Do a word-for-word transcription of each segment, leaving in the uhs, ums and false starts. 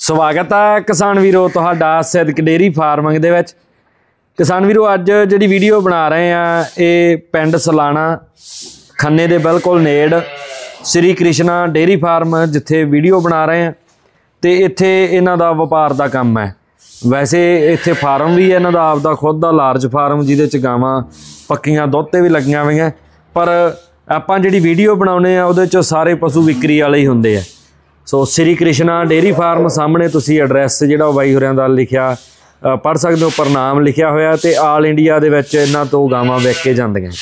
ਸਵਾਗਤ ਹੈ ਕਿਸਾਨ ਵੀਰੋ ਤੁਹਾਡਾ ਸਿੱਧਕ ਡੇਅਰੀ ਫਾਰਮਿੰਗ ਦੇ ਵਿੱਚ। ਕਿਸਾਨ ਵੀਰੋ ਅੱਜ ਜਿਹੜੀ ਵੀਡੀਓ ਬਣਾ ਰਹੇ ਆ ਇਹ ਪਿੰਡ ਸਲਾਣਾ ਖੰਨੇ ਦੇ ਬਿਲਕੁਲ ਨੇੜ श्री कृष्णा डेयरी फार्म जिथे वीडियो बना रहे हैं तो इत्थे इन्हां दा व्यापार दा काम है। वैसे इत्थे फार्म भी है इन्हां दा आपदा खुद दा लार्ज फार्म जिहदे च गावां पक्कियां दुध ते भी लगियां होईयां, पर आपां जिहड़ी वीडियो बनाउने आ उहदे च सारे पशु विक्री वाले ही हुंदे आ। सो श्री कृष्णा डेयरी फार्म सामने तुसीं एड्रैस जिहड़ा बाई होरियां दा लिखिया पढ़ सकदे हो, पर नाम लिखिया होया ते आल इंडिया दे विच इन्हां तों गावां विक के जांदियां।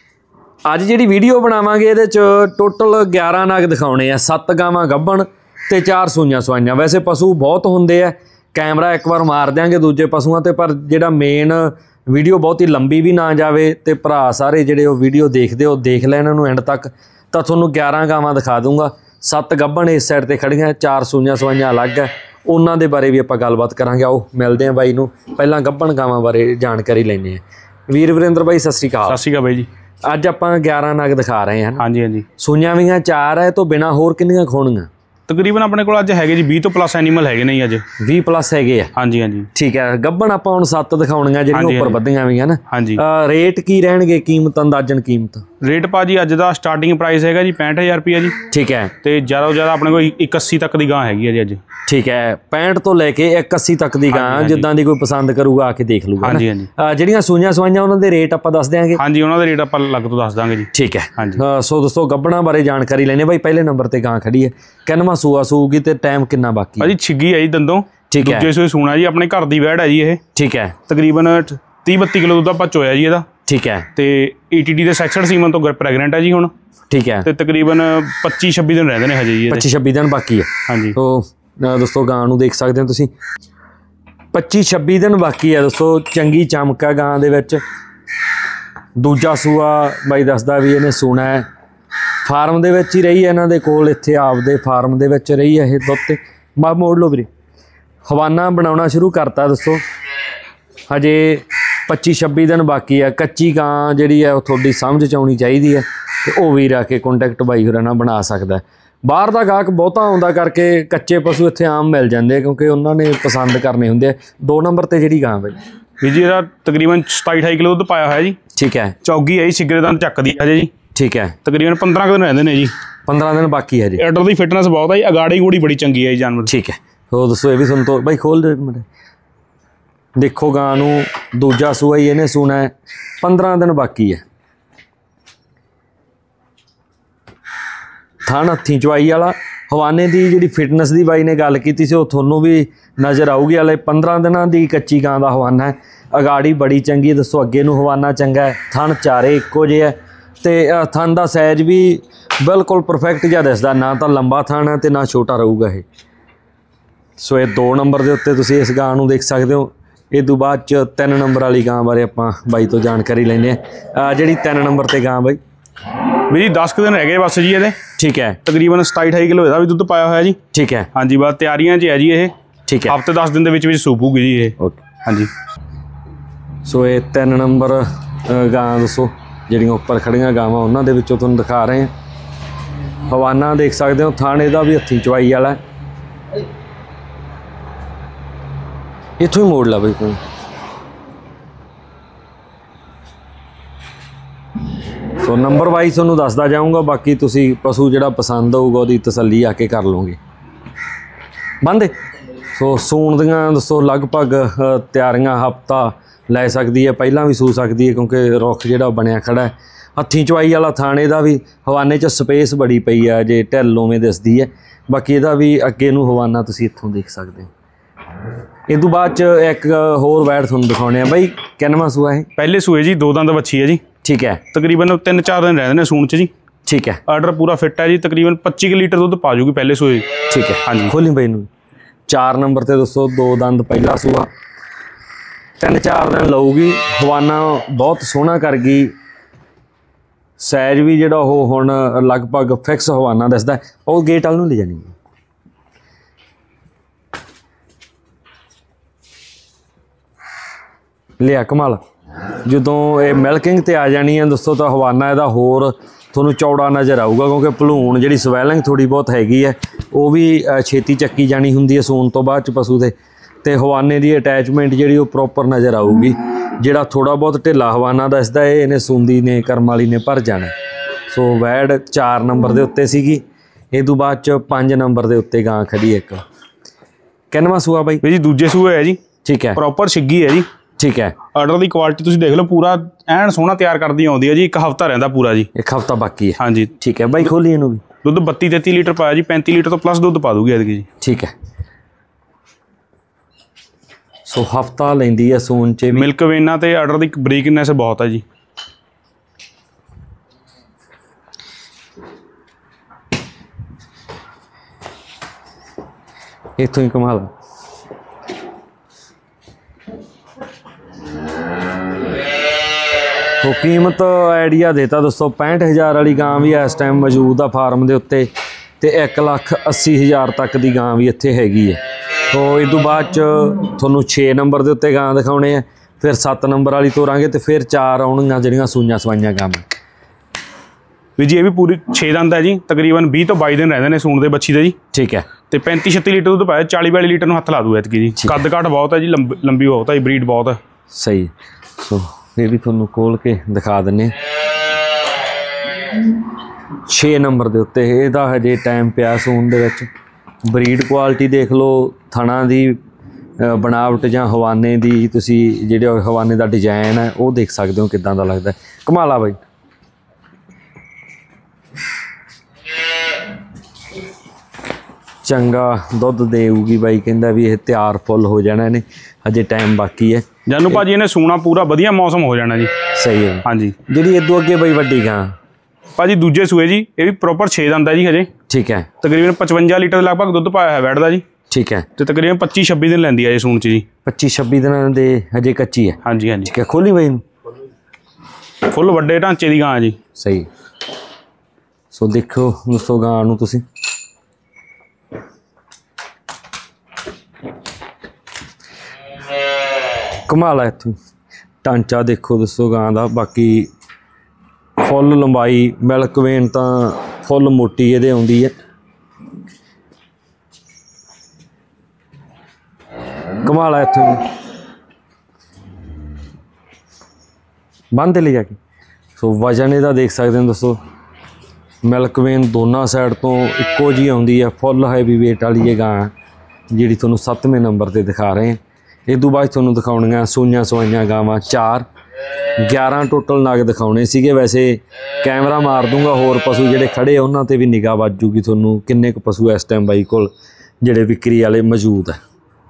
अज जी वीडियो बनावांगे ये टोटल ग्यारह नग दिखाने आ, सत्त गावां गब्बन ते चार सूइयां सुआइयां। वैसे पशु बहुत होंदे आ, कैमरा एक बार मार देंगे दूजे पशुओं ते, पर जिहड़ा मेन वीडियो बहुत ही लंबी भी ना जाए तो भरा सारे जिहड़े वीडियो देखते हो देख लें इन्होंने एंड तक, तो तुहानूं ग्यारह गावां दिखा दूँगा। सत्त गब्बन इस साइड ते खड़ियां, चार सूइयां सुआइयां अलग है, उन्हां दे बारे भी आपां गलबात करांगे। आओ मिलदे आ बाई नूं, पहलां गब्बन गावां बारे जानकारी लैंदे आ। वीर वरिंदर बाई सत श्री अकाल। सत श्री अकाल बाई जी। अज आप ग्यारह नग दिखा रहे हैं। हाँ जी हाँ जी। सूइयां भी चार है तो बिना होर कितनियां खोणियां? तकरीबन अपने को अज है जी बीस तो प्लस एनीमल है नहीं अज बीस प्लस है। हाँ जी हाँ जी ठीक है। गब्बन आप हुण सत्त दिखाउणियां जिहड़ियां उपर वधियां भी है ना। हाँ जी। रेट की रहणगे, कीमत अंदाजन कीमत? रेट भाजी अज दा स्टार्टिंग प्राइस है जी पैंठ हज़ार रुपया जी। ठीक है। तो ज़्यादा तो ज़्यादा अपने को एक अस्सी तक की गां हैगी है जी अज। ठीक है। पैंठ तो लैके एक अस्सी तक की गां जिद्दां दी कोई पसंद करूगा आके देख लूगा। हाँ जी हाँ जी। जिहड़ियां सूइयां सुआइयां उन्हां दे रेट आपां दस देंगे। हाँ जी उन्हां दे रेट आपां लग तो दस देंगे जी। ठीक है। हाँ जी। सो दोस्तों गब्बणां बारे जानकारी लैने बाई। पहले नंबर ते गां खड़ी है, किन्नवां सूआ सूगी ते टाइम कितना बाकी है? जी छिग्गी है जी दंदों। ठीक है। दूजे सूए सूना जी, अपने घर दी वैड़ है जी ये। ठीक है। तकरीबन तीस बत्ती किलो दुद्ध आपां चोया जी इहदा। ठीक है। तो ई टी डी के सैक्सड सीमन तो प्रैगनेंट है जी हुण। ठीक है। तो तकरीबन पच्ची छब्बी दिन रहंदे ने हजे जी। पच्ची छब्बी दिन बाकी है। हाँ जी। तो दोस्तों गां नूं देख सकते हो तुसीं, पच्ची छब्बी दिन बाकी है दोस्तों। चंगी चमक है गां दे विच। दूजा सूआ बाई दसदा भी इहने सूना है, फार्म दे विच ही रही है, इन्हां दे कोल इत्थे आपदे फार्म दे विच रही है। ये दुध ते बा मोड़ लो वीरे, हवाना बनाउणा शुरू करता दोस्तों। हजे पच्ची छब्बी दिन बाकी है। कच्ची गां जिहड़ी है थोड़ी समझ च आउणी चाहीदी है, तो वह वीर आके कॉन्टैक्ट बाई होरां नाल बना सकदा है। बाहर का गाहक बहुता आउंदा करके कच्चे पशु इत्थे आम मिल जाते हैं, क्योंकि उन्होंने पसंद करने होंदे। दो नंबर ते जिहड़ी गां बाई जी जी इहदा तकरीबन सताई अठाई किलो दुध पाया होया जी। ठीक है। चौगी है जी, सिगरे दा चकदी है जी। ठीक है। तकरीबन पंद्रह दिन रहंदे ने जी। पंद्रह दिन बाकी है जी। एडर की फिटनेस बहुत है जी, अगाड़ी गूड़ी बड़ी चंगी है जी जानवर। ठीक है। तो दोस्तों ये भी सुन तो भाई खोल दे मेरे, देखो गां नूं दूजा सूआ ही इहने सूना है, पंद्रह दिन बाकी है। थान हत्थी चवाई वाला, हवाने की जी फिटनेस की बाई ने गल की सी, थोनों भी नज़र आऊगी। वाले पंद्रह दिनों की कच्ची गां का हवाना है, अगाड़ी बड़ी चंगी है। दसो अगे नूं हवाना चंगा है, थन चारे इक्को जे है, तो थन का सैज भी बिल्कुल परफेक्ट जिहा दिसदा, ना तो लंबा थन है तो ना छोटा रहूगा ये। सो ये दो नंबर के उत्ते तुसीं इस गां नूं देख सकते हो। इस तो बाद च तीन नंबर वाली गां बारे आपां बाई तो जानकारी लैंदे आ। जिहड़ी तीन नंबर ते गां बाई मेरी दस दिन रह गए बस जी ये। ठीक है। तकरीबन सताई अठाई किलो इसका भी दुध पाया होया जी। ठीक है। हाँ जी बस तैयारियां च है जी ये। ठीक है। हफ्ते दस दिन के सूपूगी जी ये। ओके। हाँ जी। सो ये तीन नंबर गां दसो जिहड़ियां उपर खड़ियां गावां उन्हां दे विचों तुहानूं दिखा रहे हैं। हवाना देख सकते हो, थाने का भी हत्थी चवाई वाला। इत्थों ही मोड़ ला बई कोई। सो नंबर वाइज तुहानूं दसदा जाऊँगा, बाकी तुसी पशु जिहड़ा पसंद होऊगा उहदी तसल्ली आके कर लोगे बंदे। सो सूण दियां दसो लगभग तैयारियां हफ्ता लै सकती है, पहला भी सू सकती है, क्योंकि रुख जिहड़ा बनया खड़ा है। हत्थी चवाई वाला थाने का भी हवाने च स्पेस बड़ी पई है, जे ढिल उवें दिसदी है। बाकी इहदा भी अगे नूं हवाना तुसी इत्थों देख सकते हो। इस तो बाद एक होर वैड़ तुहानूं दिखाउने आ बाई। किन्नवां सूआ है? पहले सूए जी, दो दंद बच्छी है जी। ठीक है। तकरीबन तीन चार दिन रहते हैं सूण च जी। ठीक है। आर्डर पूरा फिट है जी, तकरीबन पच्ची लीटर दुध पा जूगी पहले सूए। ठीक है। हाँ जी। खोली बाई नूं। चार नंबर ते दोस्तों दो दंद पहला सूआ, तीन चार दिन लऊगी। हवाना बहुत सोहना कर गई, सैज भी जिहड़ा ओह हुण लगभग फिक्स हवाना दिसदा। और गेट वाल नूं ले जानी लिया कमाल। जदों ये मिल्किंग ते आ जानी है दोस्तों, तो हवाना इहदा होर तुहानूं चौड़ा नज़र आऊगा, क्योंकि भलूण जिहड़ी स्वैलिंग थोड़ी बहुत हैगी है, ਉਹ ਵੀ ਛੇਤੀ ਚੱਕੀ ਜਾਣੀ ਹੁੰਦੀ ਹੈ ਸੂਣ ਤੋਂ ਬਾਅਦ 'ਚ ਪਸ਼ੂ ਦੇ। ਤੇ ਹਵਾਨੇ ਦੀ ਅਟੈਚਮੈਂਟ ਜਿਹੜੀ ਉਹ ਪ੍ਰੋਪਰ ਨਜ਼ਰ ਆਊਗੀ। ਜਿਹੜਾ ਥੋੜ੍ਹਾ ਬਹੁਤ ਢਿੱਲਾ ਹਵਾਨਾ ਦੱਸਦਾ ਇਹ ਇਹਨੇ ਸੂੰਦੀ ਨੇ ਕਰਮ ਵਾਲੀ ਨੇ ਭਰ ਜਾਣਾ। ਸੋ ਵੈੜ ਚਾਰ ਨੰਬਰ ਦੇ ਉੱਤੇ ਸੀਗੀ, ਇਹ ਤੋਂ ਬਾਅਦ 'ਚ ਪੰਜ ਨੰਬਰ ਦੇ ਉੱਤੇ ਗਾਂ ਖੜੀ ਇੱਕ। ਕਿੰਨਵਾਂ ਸੂਆ ਬਾਈ? ਜੀ ਦੂਜੇ ਸੂਏ ਹੈ ਜੀ। ਠੀਕ ਹੈ, ਪ੍ਰੋਪਰ ਛਿੱਗੀ ਹੈ ਜੀ। ਠੀਕ ਹੈ, ਆਰਡਰ ਦੀ ਕੁਆਲਿਟੀ ਤੁਸੀਂ ਦੇਖ ਲਓ, ਪੂਰਾ ਐਨ ਸੋਹਣਾ ਤਿਆਰ ਕਰਦੀ ਆਉਂਦੀ ਹੈ ਜੀ। ਇੱਕ ਹਫ਼ਤਾ ਰਹਿੰਦਾ ਪੂਰਾ ਜੀ, ਇੱਕ ਹਫ਼ਤਾ ਬਾਕੀ ਹੈ। ਹਾਂਜੀ ਠੀਕ ਹੈ ਬਾਈ, ਖੋਲੀ ਇਹਨੂੰ ਵੀ। ਦੁੱਧ ਬੱਤੀ ਤੇਤੀ ਲੀਟਰ ਪਾਇਆ ਜੀ, ਪੈਂਤੀ ਲੀਟਰ ਤੋਂ ਪਲੱਸ ਦੁੱਧ ਪਾ ਦੂਗੀ ਐਤਕੀ ਜੀ। ਠੀਕ ਹੈ, ਸੋ ਹਫ਼ਤਾ ਲੈਂਦੀ ਹੈ ਸੂਣ 'ਚ। ਮਿਲਕ ਵੇਨਾ ਤੇ ਆਰਡਰ ਦੀ ਬਰੀਕਨੈਸ ਬਹੁਤ ਹੈ ਜੀ। ਇੱਥੋਂ ਹੀ ਕਮਾਲ। तो कीमत आइडिया देता दोस्तों पैंठ हज़ार वाली गां भी इस टाइम मौजूद आ फार्म के उत्ते, तो एक लख अस्सी हज़ार तक की गां भी इत्थे हैगी है। तो इस तो बाद थोनों छे नंबर के उत्ते गां दिखाने हैं, फिर सत्त नंबर वाली तोरांगे, तो फिर चार आउणगियां जिहड़ियां सूइयां सवाइयां गां। भी जी ये भी पूरी छे दंद है जी, तकरीबन बीस तो बाईस दिन रहते हैं सूण के बच्ची के जी। ठीक है, तो पैंती छत्ती लीटर दुध पाया, चाली बयाली लीटर हथ ला दू ऐतकी जी। कद काठ बहुत है जी, लंबी लंबी बहुत है, ब्रीड बहुत है। सही, सो ये भी थोनों खोल के दिखा देने। छे नंबर के उत्ते इहदा हजे टाइम पिया सूण दे विच। ब्रीड क्वालिटी देख लो, थणा दी बनावट जां हवाने दी, तुसी जिहड़े हवाने दा डिजाइन है वो देख सकते हो किदां दा लगदा है। कमाल आ बाई। चंगा दुध देगी बाई, कहंदा भी ये तैयार फुल हो जाना ने, अजे टाइम बाकी है। जानू भाजी इन्हें सूना पूरा वधिया मौसम हो जाना जी। सही है। हाँ जी, जी इदों अगे बई वड्डी गां भाजी दूजे सूए जी, ये भी प्रॉपर छे दंद है जी हजे। ठीक है, तकरीबन पचवंजा लीटर लगभग दुध पाया है वैड़ दा जी। ठीक है, तो तकरीबन पच्ची छब्बी दिन लैंदी है सूण च जी। पच्ची छब्बी दिन दे हजे कच्ची है। हाँ जी हाँ जी। ठीक है, खोली बई फुल वड्डे ढांचे दी गां जी। सही, सो देखो दोस्तों गां नूं तुसीं कमाल है। इत्थों ढांचा देखो दोस्तों गां दा, बाकी फुल लंबाई मिल्क वेन तो फुल मोटी ये आउंदी है। कमाल है। इत्थों बंद ले जाके सो वजन इहदा देख सकते हैं दोस्तों, मिल्क वेन दोनों साइड तो इक्को जी आउंदी है। फुल हैवी वेट वाली ये गां जिहड़ी तुहानूं सत्तवें नंबर ते दिखा रहे हैं। इस तो बाद तुहानूं दिखाउणियां सूइयां सवाइयां गावां चार, ग्यारह टोटल नग दिखाने सीगे। वैसे कैमरा मार दूंगा, होर पशु जिहड़े खड़े उन्हां ते भी निगाह वज जूगी तुहानूं किन्ने क पशु इस टाइम बाई कोल जिहड़े विक्री वाले मौजूद है।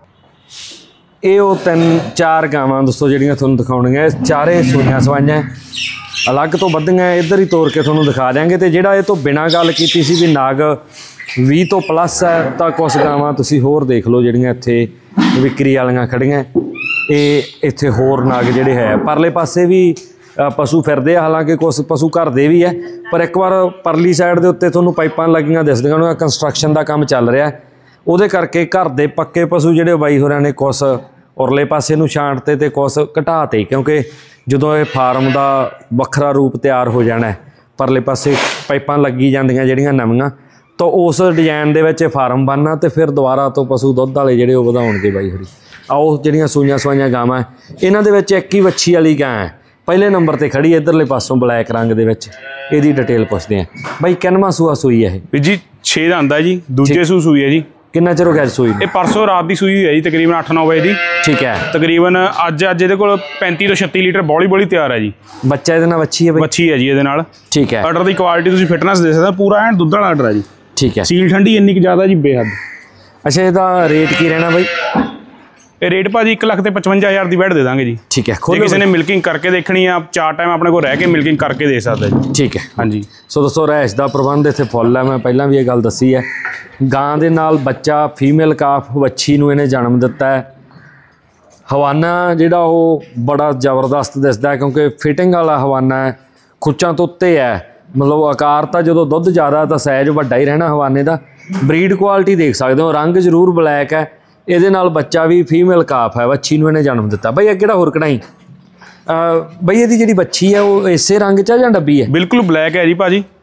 ये वो तीन चार गावां दोस्तों जिहड़ियां तुहानूं दिखाउणियां, चारे सूइयां सवाइयां अलग तो वधियां इधर ही तोड़ के तुहानूं दिखा देंगे। तो जिहड़ा ये तो बिना गल कीती सी भी नग भी तो प्लस है, तो कुछ गावां तुसीं होर देख लो जिहड़ियां इत्थे विक्री वालियां खड़ियां। ये इत्थे होर नाग जिहड़े है परले पासे भी पशु फिरदे, हालांकि कुछ पशु घर दे भी है, पर एक बार परली साइड के उत्ते तुहानूं पाइपां लगियां दिसदियां ने, कंस्ट्रक्शन का काम चल रहा है, उहदे करके घर दे पक्के पशु जिहड़े बाई होरां ने कुछ उरले पासे नूं छांटते ते कुछ घटाते, क्योंकि जदों ये फार्म का वखरा रूप तैयार हो जाना है, परले पासे पाइपां लगी जांदियां जिहड़ियां नवीआं, तो उस डिजाइन के फार्म बनना, तो फिर दोबारा तो पशु दुध वाले जोड़े वधाउणगे बाई होरी। आओ जिहड़ियां सूइयां सवाइयां गावां इन्हां दे विच एक ही वच्छी वाली गां है, पहले नंबर ते खड़ी इधरले पासों ब्लैक रंग दे विच। इहदी डिटेल पुछदे हैं बाई, किन्नवां सूआ सूई है ये जी? छे दंद है जी, दूजे सू सूई है जी। किन्ना चिर हो गया सूई? ये परसों रात की सूई है जी, तकरीबन अठ नौ बजे की। ठीक है, तकरीबन अज अज इहदे कोल पैंती तो छत्ती लीटर बौली बौली तैयार है जी। बच्चा इहदे नाल वच्छी है बाई? वच्छी है जी इहदे नाल। ठीक है, आर्डर की क्वालिटी तुसीं फिटनेस दे सकदे, पूरा एन दुध वाला आर्डर है जी। ठीक है, सील ठंडी इन्नी ज़्यादा जी बेहद। अच्छा, इसका रेट की रहना बाई? ये रेट भाजी एक लख तो पचवंजा हज़ार की वैट दे देंगे जी। ठीक है, जो किसी ने मिल्किंग करके देखनी है, चार टाइम अपने को रह के मिल्किंग करके दे सकते जी। ठीक है, हाँ जी। सो दोस्तों रैश का प्रबंध इत्थे फुल है, मैं पहला भी ये गल दसी है। गां दे नाल बच्चा फीमेल काफ वच्छी नूं इहने जन्म दिता है। हवाना जिहड़ा वो बड़ा जबरदस्त दिसदा है, क्योंकि फिटिंग वाला हवाना है, खुच्चां तो उत्ते है, मतलब आकार तो जो दुध ज़्यादा तो साइज वड्डा ही रहना हवाने का। ब्रीड क्वालिटी देख सकते हो, रंग जरूर ब्लैक है, ये नाल बच्चा भी फीमेल काफ है, वच्छी नूं इहने जन्म दिता। बई अगे होर कढ़ाई बई, ये जी बच्ची है वो इसे रंग च जां डब्बी है? बिल्कुल ब्लैक है जी भाजी,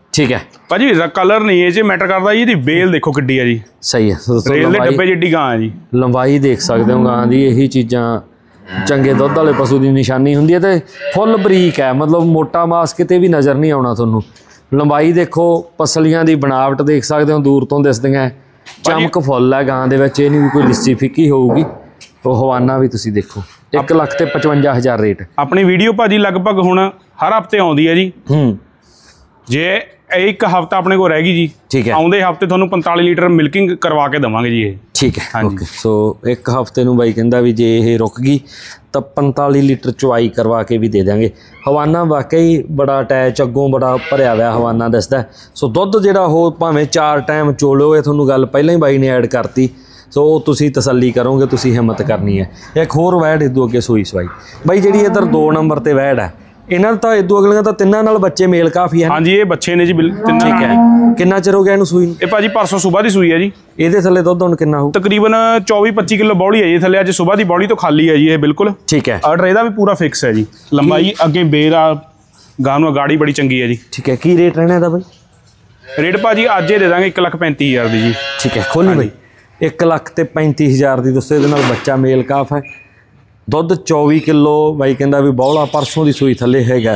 ਠੀਕ ਹੈ ਭਾਜੀ ਕਲਰ ਨਹੀਂ ਇਹ 'ਚ ਮੈਟਰ ਕਰਦਾ ਜੀ। ਇਹਦੀ ਬੇਲ ਦੇਖੋ ਕਿੱਡੀ ਆ ਜੀ। ਸਹੀ ਹੈ ਰੇਲ ਦੇ ਡੱਬੇ ਜਿੱਡੀ ਗਾਂ ਆ ਜੀ। ਲੰਬਾਈ ਦੇਖ ਸਕਦੇ ਹੋ ਗਾਂ ਦੀ। ਇਹੀ ਚੀਜ਼ਾਂ ਚੰਗੇ ਦੁੱਧ ਵਾਲੇ ਪਸ਼ੂ ਦੀ ਨਿਸ਼ਾਨੀ ਹੁੰਦੀ ਹੈ ਤੇ ਫੁੱਲ ਬਰੀਕ ਹੈ, ਮਤਲਬ ਮੋਟਾ ਮਾਸ ਕਿਤੇ ਵੀ ਨਜ਼ਰ ਨਹੀਂ ਆਉਣਾ ਤੁਹਾਨੂੰ। ਲੰਬਾਈ ਦੇਖੋ, ਪਸਲੀਆਂ ਦੀ ਬਣਾਵਟ ਦੇਖ ਸਕਦੇ ਹੋ, ਦੂਰ ਤੋਂ ਦਿਸਦੀਆਂ, ਚਮਕ ਫੁੱਲ ਹੈ ਗਾਂ ਦੇ ਵਿੱਚ। ਇਹ ਨਹੀਂ ਵੀ ਕੋਈ ਲਿੱਸੀ ਫਿੱਕੀ ਹੋਊਗੀ। ਉਹ ਹਵਾਨਾ ਵੀ ਤੁਸੀਂ ਦੇਖੋ, ਇੱਕ ਲੱਖ ਤੇ ਪਚਵੰਜਾ ਹਜ਼ਾਰ ਰੇਟ। ਆਪਣੀ ਵੀਡੀਓ ਭਾਜੀ ਲਗਭਗ ਹੁਣ ਹਰ ਹਫਤੇ ਆਉਂਦੀ ਹੈ ਜੀ। ਹੂੰ ਜੇ ਇੱਕ ਹਫਤਾ ਆਪਣੇ ਕੋਲ ਰਹਿ ਗਈ ਜੀ, ਠੀਕ ਹੈ, ਆਉਂਦੇ ਹਫਤੇ ਤੁਹਾਨੂੰ ਪੰਤਾਲੀ ਲੀਟਰ ਮਿਲਕਿੰਗ ਕਰਵਾ ਕੇ ਦੇਵਾਂਗੇ ਜੀ ਇਹ। ਠੀਕ ਹੈ ਓਕੇ। ਸੋ ਇੱਕ ਹਫਤੇ ਨੂੰ ਬਾਈ ਕਹਿੰਦਾ ਵੀ ਜੇ ਇਹ ਰੁਕ ਗਈ ਤਾਂ ਪੰਤਾਲੀ ਲੀਟਰ ਚੁਆਈ ਕਰਵਾ ਕੇ ਵੀ ਦੇ ਦਿਆਂਗੇ। ਹਵਾਨਾ ਵਾਕਈ ਬੜਾ ਅਟੈਚ, ਅੱਗੋਂ ਬੜਾ ਭਰਿਆ ਹੋਇਆ ਹਵਾਨਾ ਦੱਸਦਾ। ਸੋ ਦੁੱਧ ਜਿਹੜਾ ਉਹ ਭਾਵੇਂ ਚਾਰ ਟਾਈਮ ਚੋਲੋ, ਇਹ ਤੁਹਾਨੂੰ ਗੱਲ ਪਹਿਲਾਂ ਹੀ ਬਾਈ ਨੇ ਐਡ ਕਰਤੀ। ਸੋ ਤੁਸੀਂ ਤਸੱਲੀ ਕਰੋਗੇ, ਤੁਸੀਂ ਹਿੰਮਤ ਕਰਨੀ ਹੈ। ਇੱਕ ਹੋਰ ਵੈੜ ਇਦੋਂ ਅੱਗੇ ਸੂਈ ਸਵਾਈ ਬਾਈ, ਜਿਹੜੀ ਇੱਧਰ ਦੋ ਨੰਬਰ ਤੇ ਵੈੜ ਹੈ, ਇਹਨਾਂ ਤਾਂ ਇਦੋਂ ਅਗਲੀਆਂ ਤਾਂ ਤਿੰਨਾਂ ਨਾਲ ਬੱਚੇ ਮੇਲ ਕਾਫੀ ਹੈ। ਹਾਂਜੀ ਇਹ ਬੱਚੇ ਨੇ ਜੀ ਤਿੰਨਾਂ। ਠੀਕ ਹੈ, ਕਿੰਨਾ ਚਿਰ ਹੋ ਗਿਆ ਇਹਨੂੰ ਸੂਈ ਨੂੰ? ਇਹ ਭਾਜੀ ਪਰਸੋਂ ਸੁਬਾਹ ਦੀ ਸੂਈ ਹੈ ਜੀ। ਇਹਦੇ ਥੱਲੇ ਦੁੱਧ ਹੁਣ ਕਿੰਨਾ ਹੋਊ? ਤਕਰੀਬਨ ਚੌਵੀ ਪੱਚੀ ਕਿਲੋ ਬੌਲੀ ਹੈ ਜੀ ਥੱਲੇ। ਅੱਜ ਸੁਬਾਹ ਦੀ ਬੌਲੀ ਤੋਂ ਖਾਲੀ ਹੈ ਜੀ ਇਹ ਬਿਲਕੁਲ। ਠੀਕ ਹੈ, ਆਰਡਰ ਇਹਦਾ ਵੀ ਪੂਰਾ ਫਿਕਸ ਹੈ ਜੀ। ਲੰਬਾਈ ਅੱਗੇ ਬੇਰ ਆ, ਗਾਂ ਨੂੰ ਗਾੜੀ ਬੜੀ ਚੰਗੀ ਹੈ ਜੀ। ਠੀਕ ਹੈ, ਕੀ ਰੇਟ ਰਹਿਣਾ ਇਹਦਾ ਬਾਈ? ਰੇਟ ਭਾਜੀ ਅੱਜ ਇਹ ਦੇ ਦਾਂਗੇ ਇੱਕ ਲੱਖ ਪੈਂਤੀ ਹਜ਼ਾਰ ਦੀ ਜੀ। ਠੀਕ ਹੈ, ਖੋਲੀ ਬਾਈ। ਇੱਕ ਲੱਖ ਤੇ ਪੈਂਤੀ ਹਜ਼ਾਰ ਦੀ ਦੋਸਤੋ, ਇਹਦੇ ਨਾਲ ਬੱਚਾ ਮੇਲ ਕਾਫ ਹੈ। ਦੁੱਧ ਚੌਵੀ ਕਿਲੋ ਬਾਈ ਕਹਿੰਦਾ ਵੀ ਬੌਲਾ, ਪਰਸੋਂ ਦੀ ਸੂਈ ਥੱਲੇ ਹੈਗਾ।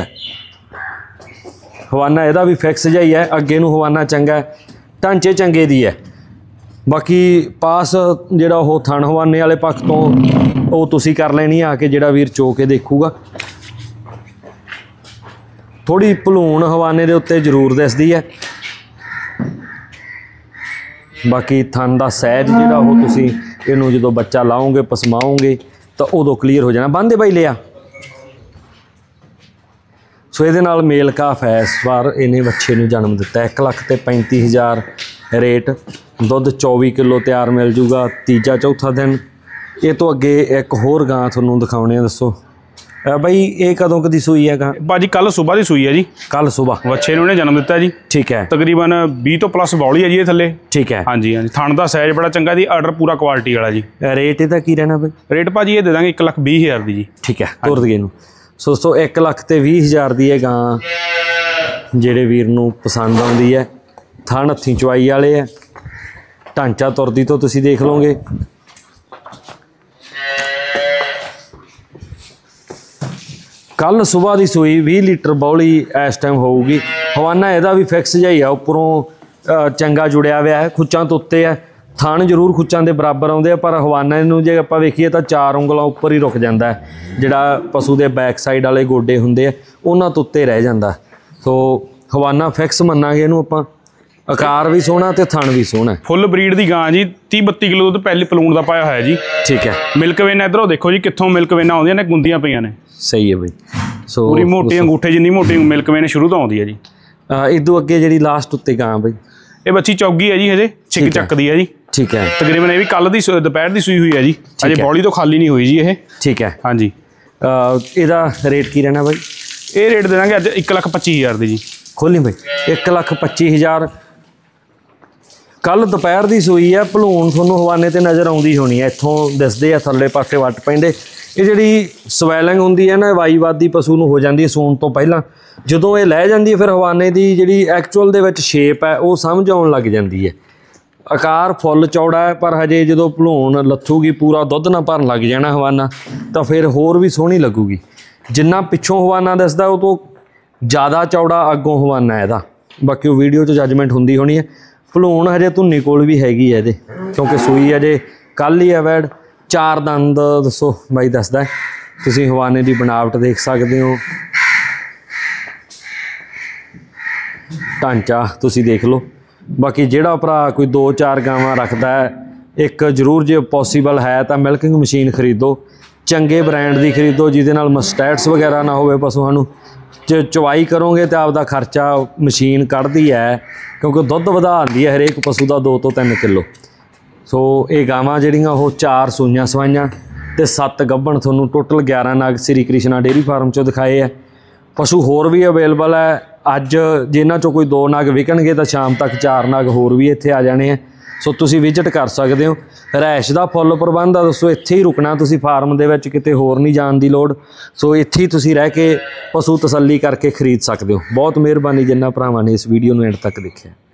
ਹਵਾਨਾ ਇਹਦਾ ਵੀ ਫਿਕਸ ਜਿਹਾ ਹੀ ਹੈ, ਅੱਗੇ ਨੂੰ ਹਵਾਨਾ ਚੰਗਾ, ਢਾਂਚੇ ਚੰਗੇ ਦੀ ਹੈ। ਬਾਕੀ ਪਾਸ ਜਿਹੜਾ ਉਹ ਥਣ ਹਵਾਨੇ ਵਾਲੇ ਪੱਖ ਤੋਂ ਉਹ ਤੁਸੀਂ ਕਰ ਲੈਣੀ ਆ ਕੇ, ਜਿਹੜਾ ਵੀਰ ਚੋ ਕੇ ਦੇਖੂਗਾ। ਥੋੜੀ ਭਲੂਣ ਹਵਾਨੇ ਦੇ ਉੱਤੇ ਜ਼ਰੂਰ ਦਿਸਦੀ ਹੈ। ਬਾਕੀ ਥਣ ਦਾ ਸਹਿਜ ਜਿਹੜਾ ਉਹ ਤੁਸੀਂ ਇਹਨੂੰ ਜਦੋਂ ਬੱਚਾ ਲਾਓਗੇ, ਪਸਮਾਓਗੇ ਤਾਂ ਉਦੋਂ ਕਲੀਅਰ ਹੋ ਜਾਣਾ। ਬੰਦੇ ਬਾਈ ਲਿਆ। ਸੋ ਇਹਦੇ ਨਾਲ ਮੇਲ ਕਾਫ ਹੈ। ਇਸ ਵਾਰ ਇਹਨੇ ਬੱਚੇ ਨੂੰ ਜਨਮ ਦਿੱਤਾ। ਇੱਕ ਲੱਖ ਤੇ ਪੈਂਤੀ ਹਜ਼ਾਰ ਰੇਟ। ਦੁੱਧ ਚੌਵੀ ਕਿਲੋ ਤਿਆਰ ਮਿਲ ਜੂਗਾ ਤੀਜਾ ਚੌਥਾ ਦਿਨ। ਇਹ ਤੋਂ ਅੱਗੇ ਇੱਕ ਹੋਰ ਗਾਂ ਤੁਹਾਨੂੰ ਦਿਖਾਉਣੇ ਆ। ਦੱਸੋ ਬਾਈ ਇਹ ਕਦੋਂ ਕਦੀ ਸੂਈ ਹੈ ਗਾਂ? ਭਾਜੀ ਕੱਲ ਸੁਬਾਹ ਦੀ ਸੂਈ ਹੈ ਜੀ। ਕੱਲ ਸੁਬਾਹ ਬੱਚੇ ਨੂੰ ਇਹਨੇ ਜਨਮ ਦਿੱਤਾ ਜੀ। ਠੀਕ ਹੈ, ਤਕਰੀਬਨ ਵੀਹ ਤੋਂ ਪਲੱਸ ਬੌਲੀ ਹੈ ਜੀ ਇਹ ਥੱਲੇ। ਠੀਕ ਹੈ, ਹਾਂਜੀ ਹਾਂਜੀ। ਥਣ ਦਾ ਸਾਈਜ਼ ਬੜਾ ਚੰਗਾ ਜੀ। ਆਰਡਰ ਪੂਰਾ ਕੁਆਲਿਟੀ ਵਾਲਾ ਜੀ। ਰੇਟ ਇਹਦਾ ਕੀ ਰਹਿਣਾ ਬਾਈ? ਰੇਟ ਭਾਜੀ ਇਹ ਦੇ ਦਾਂਗੇ ਇੱਕ ਲੱਖ ਵੀਹ ਹਜ਼ਾਰ ਦੀ ਜੀ। ਠੀਕ ਹੈ, ਤੁਰ ਦਈਏ ਨੂੰ। ਸੋ ਸੋ ਇੱਕ ਲੱਖ ਤੇ ਵੀਹ ਹਜ਼ਾਰ ਦੀ ਇਹ ਗਾਂ ਜਿਹੜੇ ਵੀਰ ਨੂੰ ਪਸੰਦ ਆਉਂਦੀ ਹੈ। ਥਣ ਹੱਥੀਂ ਚਵਾਈ ਵਾਲੇ ਹੈ। ਢਾਂਚਾ ਤੁਰਦੀ ਤੋਂ ਤੁਸੀਂ ਦੇਖ ਲਓਗੇ। ਕੱਲ ਸੁਬਾਹ ਦੀ ਸੂਈ, ਵੀਹ ਲੀਟਰ ਬੌਲੀ ਇਸ ਟਾਈਮ ਹੋਊਗੀ। ਹਵਾਨਾ ਇਹਦਾ ਵੀ ਫਿਕਸ ਜਿਹਾ ਹੀ ਆ, ਉੱਪਰੋਂ ਚੰਗਾ ਜੁੜਿਆ ਹੋਇਆ ਹੈ, ਖੁੱਚਾਂ ਤੋਂ ਉੱਤੇ ਹੈ। ਥਣ ਜ਼ਰੂਰ ਖੁੱਚਾਂ ਦੇ ਬਰਾਬਰ ਆਉਂਦੇ ਆ, ਪਰ ਹਵਾਨਾ ਨੂੰ ਜੇ ਆਪਾਂ ਵੇਖੀਏ ਤਾਂ ਚਾਰ ਉਂਗਲਾਂ ਉੱਪਰ ਹੀ ਰੁਕ ਜਾਂਦਾ ਹੈ। ਜਿਹੜਾ ਪਸ਼ੂ ਦੇ ਬੈਕ ਸਾਈਡ ਵਾਲੇ ਗੋਡੇ ਹੁੰਦੇ ਆ ਉਹਨਾਂ ਤੋਂ ਉੱਤੇ ਰਹਿ ਜਾਂਦਾ। ਸੋ ਹਵਾਨਾ ਫਿਕਸ ਮੰਨਾਂਗੇ ਇਹਨੂੰ ਆਪਾਂ। ਆਕਾਰ ਵੀ ਸੋਹਣਾ ਤੇ ਥਣ ਵੀ ਸੋਹਣਾ। ਫੁੱਲ ਬਰੀਡ ਦੀ ਗਾਂ ਜੀ। ਤੀਹ ਬੱਤੀ ਕਿਲੋ ਦੁੱਧ ਪਹਿਲੇ ਪਲੂਣ ਦਾ ਪਾਇਆ ਹੋਇਆ ਜੀ। ਠੀਕ ਹੈ, ਮਿਲਕ ਵੇਨਾ ਇੱਧਰੋਂ ਦੇਖੋ ਜੀ ਕਿੱਥੋਂ ਮਿਲਕ ਵੇਨਾ ਆਉਂਦੀਆਂ ਨੇ, ਗੁੰਦੀਆਂ ਪਈਆਂ ਨੇ। ਸਹੀ ਹੈ ਬਈ। ਸੋ ਪੂਰੀ ਮੋਟੀ ਅੰਗੂਠੇ ਜਿੰਨੀ ਮੋਟੀ ਮਿਲਕ ਵੇਨ ਸ਼ੁਰੂ ਤੋਂ ਆਉਂਦੀ ਹੈ ਜੀ। ਇਦੋਂ ਅੱਗੇ ਜਿਹੜੀ ਲਾਸਟ ਉੱਤੇ ਗਾਂ ਬਈ, ਇਹ ਬੱਚੀ ਚੌਗੀ ਹੈ ਜੀ, ਹਜੇ ਛਿੱਕ ਚੱਕਦੀ ਹੈ ਜੀ। ਠੀਕ ਹੈ, ਤਕਰੀਬਨ ਇਹ ਵੀ ਕੱਲ ਦੀ ਦੁਪਹਿਰ ਦੀ ਸੂਈ ਹੋਈ ਹੈ ਜੀ। ਅਜੇ ਬੌਲੀ ਤੋਂ ਖਾਲੀ ਨਹੀਂ ਹੋਈ ਜੀ ਇਹ। ਠੀਕ ਹੈ, ਹਾਂਜੀ। ਇਹਦਾ ਰੇਟ ਕੀ ਰਹਿਣਾ ਬਾਈ? ਇਹ ਰੇਟ ਦੇ ਦਾਂਗੇ ਅੱਜ ਇੱਕ ਲੱਖ ਪੱਚੀ ਹਜ਼ਾਰ ਦੀ ਜੀ। ਖੋਲੀ ਬਾਈ, ਇੱਕ ਲੱਖ ਪੱਚੀ ਹਜ਼ਾਰ। ਕੱਲ ਦੁਪਹਿਰ ਦੀ ਸੂਈ ਹੈ। ਭਲੂਣ ਤੁਹਾਨੂੰ ਹਵਾਨੇ ਤੇ ਨਜ਼ਰ ਆਉਂਦੀ ਹੋਣੀ ਹੈ, ਇੱਥੋਂ ਦਿਸਦੇ ਆ ਥੱਲੇ ਪਾਸੇ ਵੱਟ ਪੈਂਦੇ। ਇਹ ਜਿਹੜੀ ਸਵੈਲਿੰਗ ਹੁੰਦੀ ਹੈ ਨਾ, ਵਾਈਵਾਦੀ ਪਸ਼ੂ ਨੂੰ ਹੋ ਜਾਂਦੀ ਹੈ ਸੂਣ ਤੋਂ ਪਹਿਲਾਂ। ਜਦੋਂ ਇਹ ਲੈ ਜਾਂਦੀ ਹੈ ਫਿਰ ਹਵਾਨੇ ਦੀ ਜਿਹੜੀ ਐਕਚੁਅਲ ਦੇ ਵਿੱਚ ਸ਼ੇਪ ਹੈ ਉਹ ਸਮਝ ਆਉਣ ਲੱਗ ਜਾਂਦੀ ਹੈ। ਆਕਾਰ ਫੁੱਲ ਚੌੜਾ ਹੈ, ਪਰ ਹਜੇ ਜਦੋਂ ਭਲੂਣ ਲੱਥੂਗੀ, ਪੂਰਾ ਦੁੱਧ ਨਾ ਭਰਨ ਲੱਗ ਜਾਣਾ ਹਵਾਨਾ, ਤਾਂ ਫਿਰ ਹੋਰ ਵੀ ਸੋਹਣੀ ਲੱਗੂਗੀ। ਜਿੰਨਾ ਪਿੱਛੋਂ ਹਵਾਨਾ ਦਿਸਦਾ ਉਹ ਤੋਂ ਜ਼ਿਆਦਾ ਚੌੜਾ ਅੱਗੋਂ ਹਵਾਨਾ ਇਹਦਾ। ਬਾਕੀ ਉਹ ਵੀਡੀਓ 'ਚ ਜੱਜਮੈਂਟ ਹੁੰਦੀ ਹੋਣੀ ਹੈ। ਭਲੂਣ ਹਜੇ ਧੁੰਨੀ ਕੋਲ ਵੀ ਹੈਗੀ ਹੈ ਇਹਦੇ, ਕਿਉਂਕਿ ਸੂਈ ਹਜੇ ਕੱਲ੍ਹ ਹੀ ਹੈ ਵੈੜ। ਚਾਰ ਦੰਦ ਦੱਸੋ ਬਾਈ ਦੱਸਦਾ। ਤੁਸੀਂ ਹਵਾਨੇ ਦੀ ਬਣਾਵਟ ਦੇਖ ਸਕਦੇ ਹੋ, ਢਾਂਚਾ ਤੁਸੀਂ ਦੇਖ ਲਓ। ਬਾਕੀ ਜਿਹੜਾ ਭਰਾ ਕੋਈ ਦੋ ਚਾਰ ਗਾਵਾਂ ਰੱਖਦਾ ਹੈ, ਇੱਕ ਜ਼ਰੂਰ ਜੇ ਪੋਸੀਬਲ ਹੈ ਤਾਂ ਮਿਲਕਿੰਗ ਮਸ਼ੀਨ ਖਰੀਦੋ, ਚੰਗੇ ਬ੍ਰਾਂਡ ਦੀ ਖਰੀਦੋ, ਜਿਹਦੇ ਨਾਲ ਮਸਟੈਟਸ ਵਗੈਰਾ ਨਾ ਹੋਵੇ ਪਸ਼ੂਆਂ ਨੂੰ। ਜੇ ਚਵਾਈ ਕਰੋਗੇ ਤਾਂ ਆਪਦਾ ਖਰਚਾ ਮਸ਼ੀਨ ਕੱਢਦੀ ਹੈ, ਕਿਉਂਕਿ ਦੁੱਧ ਵਧਾ ਦਿੰਦੀ ਹੈ ਹਰੇਕ ਪਸ਼ੂ ਦਾ ਦੋ ਤੋਂ ਤਿੰਨ ਕਿਲੋ। ਸੋ ਇਹ ਗਾਵਾਂ ਜਿਹੜੀਆਂ ਉਹ ਚਾਰ ਸੂਈਆਂ ਸਵਾਈਆਂ ਤੇ ਸੱਤ ਗੱਭਣ ਤੁਹਾਨੂੰ ਟੋਟਲ ਗਿਆਰਾਂ ਨਗ ਸ੍ਰੀ ਕ੍ਰਿਸ਼ਨਾ ਡੇਅਰੀ ਫਾਰਮ 'ਚੋਂ ਦਿਖਾਏ ਹੈ। ਪਸ਼ੂ ਹੋਰ ਵੀ ਅਵੇਲੇਬਲ ਹੈ। ਅੱਜ ਜੇ ਇਹਨਾਂ 'ਚੋਂ ਕੋਈ ਦੋ ਨਗ ਵਿਕਣਗੇ ਤਾਂ ਸ਼ਾਮ ਤੱਕ ਚਾਰ ਨਗ ਹੋਰ ਵੀ ਇੱਥੇ ਆ ਜਾਣੇ ਆ। ਸੋ ਤੁਸੀਂ ਵਿਜ਼ਿਟ ਕਰ ਸਕਦੇ ਹੋ। ਰਿਹਾਇਸ਼ ਦਾ ਫੁੱਲ ਪ੍ਰਬੰਧ ਆ ਦੋਸਤੋ, ਇੱਥੇ ਹੀ ਰੁਕਣਾ ਤੁਸੀਂ, ਫਾਰਮ ਦੇ ਵਿੱਚ ਕਿਤੇ ਹੋਰ ਨਹੀਂ ਜਾਣ ਦੀ ਲੋੜ। ਸੋ ਇੱਥੇ ਹੀ ਤੁਸੀਂ ਰਹਿ ਕੇ ਪਸ਼ੂ ਤਸੱਲੀ ਕਰਕੇ ਖਰੀਦ ਸਕਦੇ ਹੋ। ਬਹੁਤ ਮਿਹਰਬਾਨੀ ਜਿਨ੍ਹਾਂ ਭਰਾਵਾਂ ਨੇ ਇਸ ਵੀਡੀਓ ਨੂੰ ਐਂਡ ਤੱਕ ਦੇਖਿਆ।